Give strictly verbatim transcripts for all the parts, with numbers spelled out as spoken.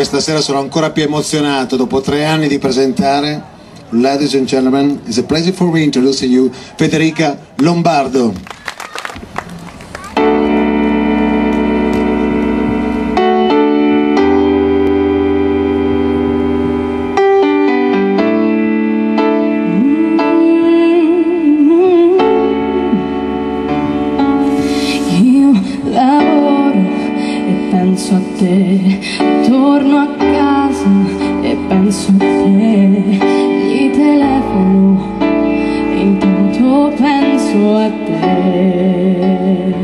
Questa sera sono ancora più emozionato dopo tre anni di presentare. Ladies and gentlemen, it's a pleasure for me introducing you Federica Lombardo. Penso a te, torno a casa e penso a te, gli telefono e intanto penso a te.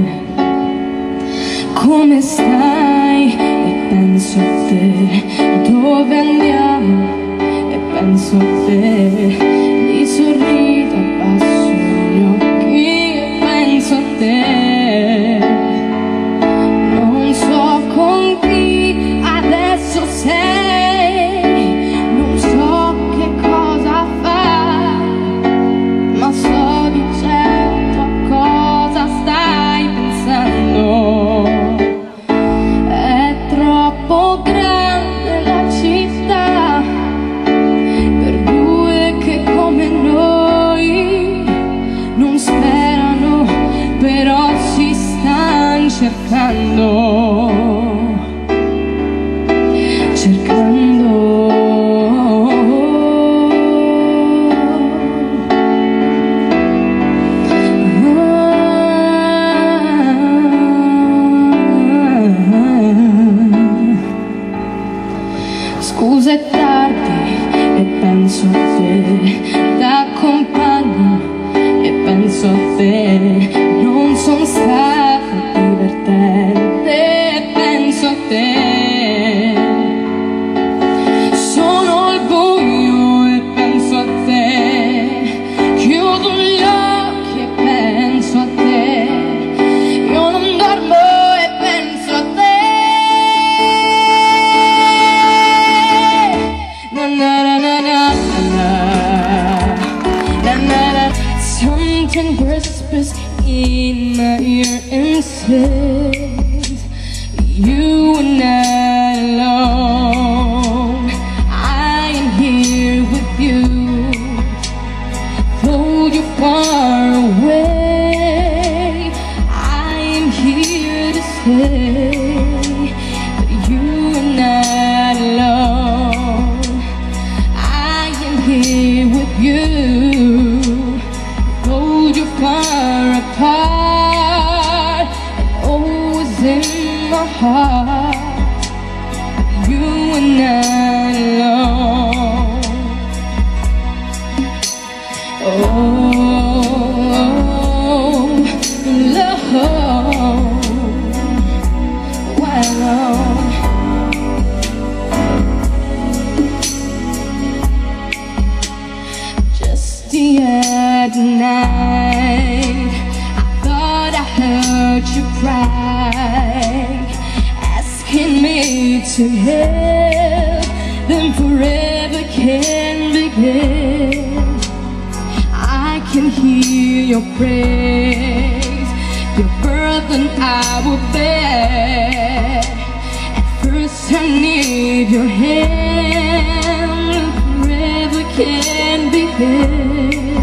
Come stai? E penso a te, dove andiamo? E penso a te, gli sorrido, abbasso gli occhi e penso a te. Cercando, cercando, scusa è tardi e penso a te, t'accompagno e penso a te, non son stata divertente e penso a te, sono al buio e penso a te, chiudo gli occhi e penso a te, io non dormo e penso a te. Na na na na na na na na. Something whispers in my ear and says, you are not alone, I am here with you, though you're far away, I am here to say that you are not alone, I am here with you, though you're far apart, and always in my heart, you are not alone. Oh, love, wow. Just the other night, I thought I heard you cry, asking me to help, then forever can begin. I can hear your praise, your burden I will bear. At first I need your hand, and forever can begin.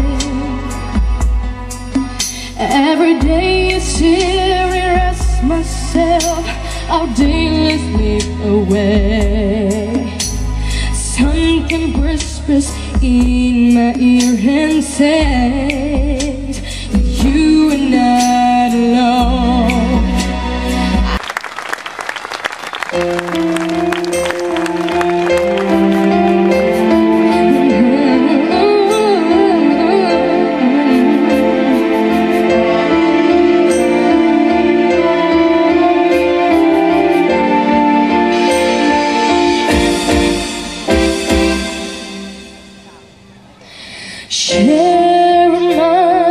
Every day I serious myself, I'll daily slip away. Something whispers in my ear and says, you are not alone. Share my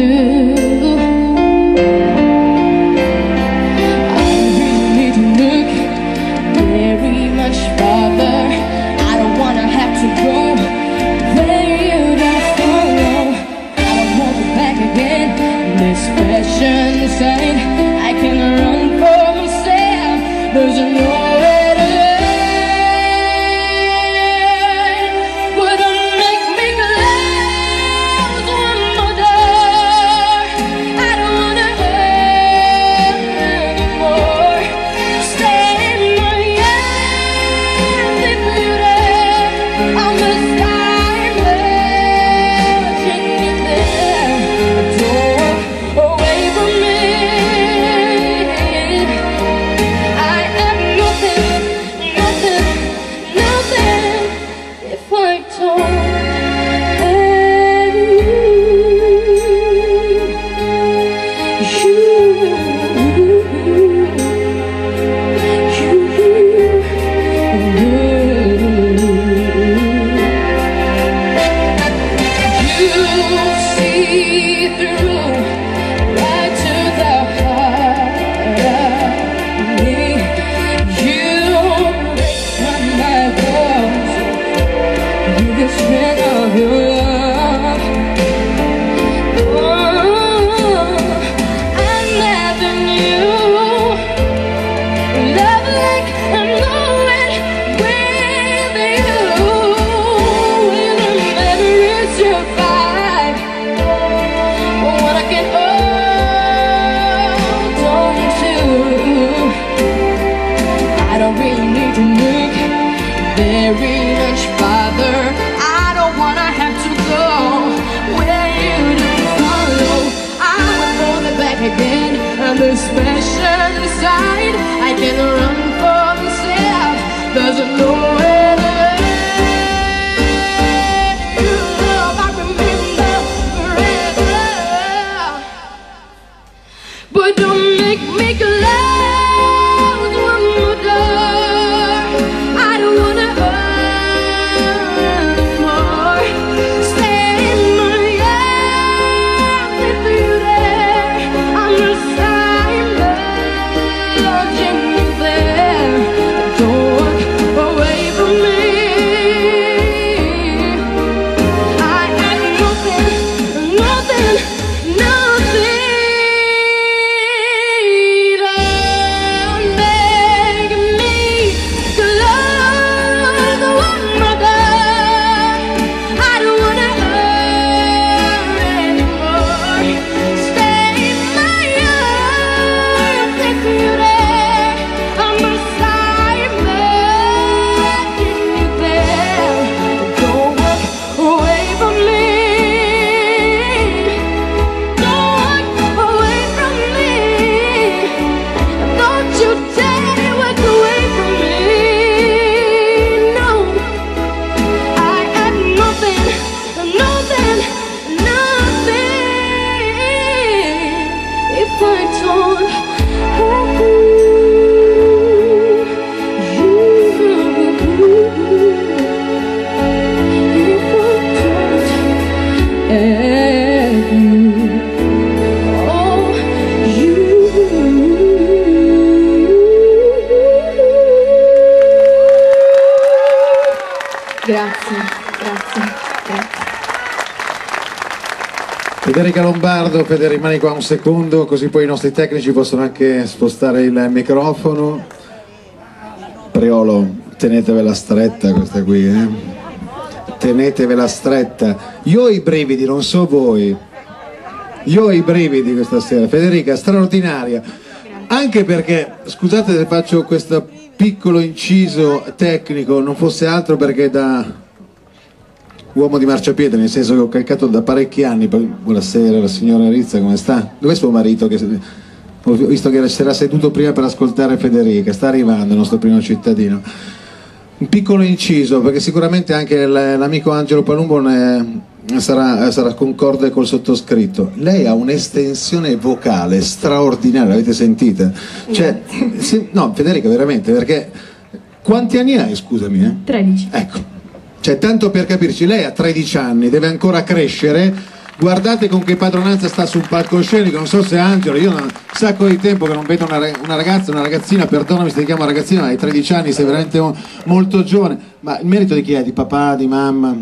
Grazie, grazie, grazie. Federica Lombardo, Fede rimani qua un secondo così poi i nostri tecnici possono anche spostare il microfono. Priolo, tenetevela stretta questa qui, eh? Tenetevela stretta. Io ho i brividi, non so voi. Io ho i brividi questa sera. Federica, straordinaria. Anche perché, scusate se faccio questo piccolo inciso tecnico, non fosse altro perché da uomo di marciapiede, nel senso che ho calcato da parecchi anni. Buonasera, la signora Rizza, come sta? Dov'è suo marito? Che ho visto che si era seduto prima per ascoltare Federica, sta arrivando il nostro primo cittadino. Un piccolo inciso, perché sicuramente anche l'amico Angelo Palumbo ne sarà, sarà concorde col sottoscritto. Lei ha un'estensione vocale straordinaria, l'avete sentita? Cioè, sì, no, Federica, veramente, perché quanti anni hai, scusami? Eh? tredici. Ecco, cioè tanto per capirci, lei ha tredici anni, deve ancora crescere, Guardate con che padronanza sta sul palcoscenico, non so se Angelo, io ho un sacco di tempo che non vedo una, una ragazza, una ragazzina, perdonami se ti chiamo ragazzina, ma hai tredici anni, sei veramente mo molto giovane. Ma il merito di chi è? Di papà, di mamma?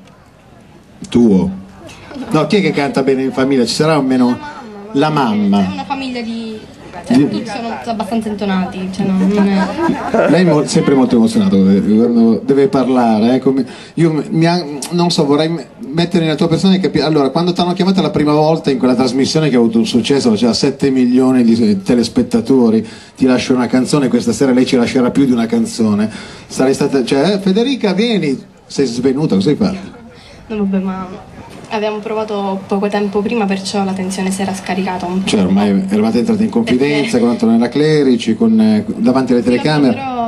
Tuo? No, chi è che canta bene in famiglia? Ci sarà almeno la mamma? È una famiglia di... Cioè, tutti sono abbastanza intonati, cioè no, non è... Lei è sempre molto emozionato quando deve parlare, eh, come... io mi ha... non so, vorrei mettere nella tua persona e capire. Allora, quando ti hanno chiamata la prima volta in quella trasmissione che ha avuto un successo, c'era sette milioni di telespettatori, ti lascio una canzone, questa sera lei ci lascerà più di una canzone, sarei stata, cioè, eh, Federica vieni, sei svenuta, cosa hai fatto? No vabbè, ma... Abbiamo provato poco tempo prima, perciò la tensione si era scaricata un po'. Cioè ormai eravate entrati in confidenza Perché... con Antonella Clerici, con, eh, davanti alle telecamere. Sì, però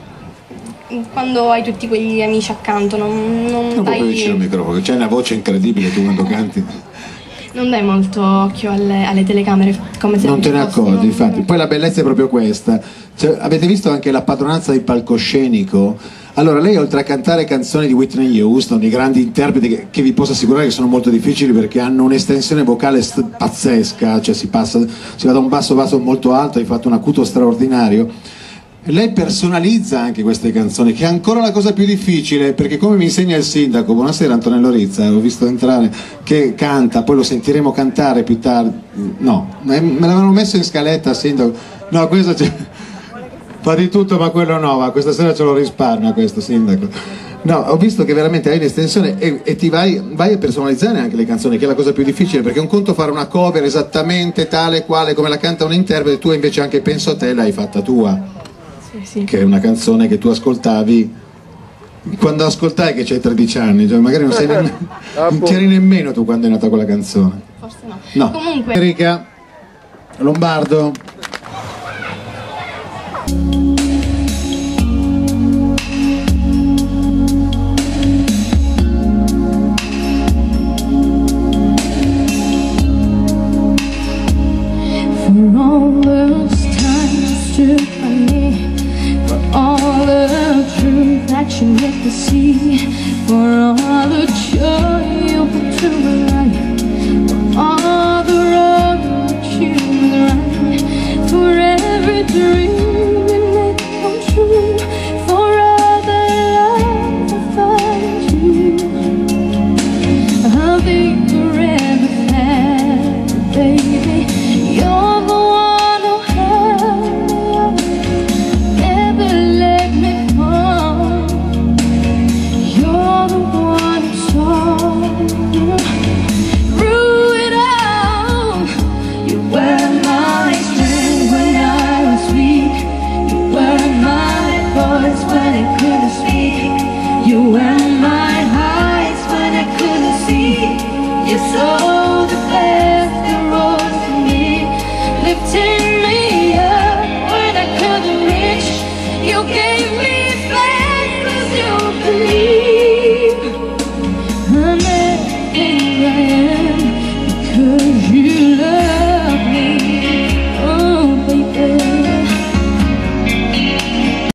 quando hai tutti quegli amici accanto non, non, non dai... proprio vicino al microfono, c'hai una voce incredibile tu quando canti. Non dai molto occhio alle, alle telecamere, come se non te ne accorgi, non... infatti. Poi la bellezza è proprio questa. Cioè, avete visto anche la padronanza del palcoscenico? Allora, lei oltre a cantare canzoni di Whitney Houston, di grandi interpreti che, che vi posso assicurare che sono molto difficili perché hanno un'estensione vocale pazzesca, cioè si passa, si va da un basso basso molto alto, hai fatto un acuto straordinario. Lei personalizza anche queste canzoni, che è ancora la cosa più difficile, perché come mi insegna il sindaco, buonasera Antonello Rizza, l'ho visto entrare, che canta, poi lo sentiremo cantare più tardi, no, me l'avevano messo in scaletta sindaco, no, questo c'è... fa di tutto ma quello no, ma questa sera ce lo risparmia questo sindaco. No, ho visto che veramente hai un'estensione e, e ti vai, vai a personalizzare anche le canzoni, che è la cosa più difficile, perché è un conto fare una cover esattamente tale quale come la canta un interprete, tu invece anche Penso a te l'hai fatta tua. Sì, sì. Che è una canzone che tu ascoltavi quando ascoltai, che c'hai tredici anni, cioè magari non sei nemmeno, non c'eri nemmeno tu quando è nata quella canzone. Forse no. No. Comunque... Erika Lombardo. For all those times to me, for all the truth that you let me see, for all the joy you put to my life, for all the road that you ran, for every dream you made come true, for all the love I find you. I'll be forever there, baby. You're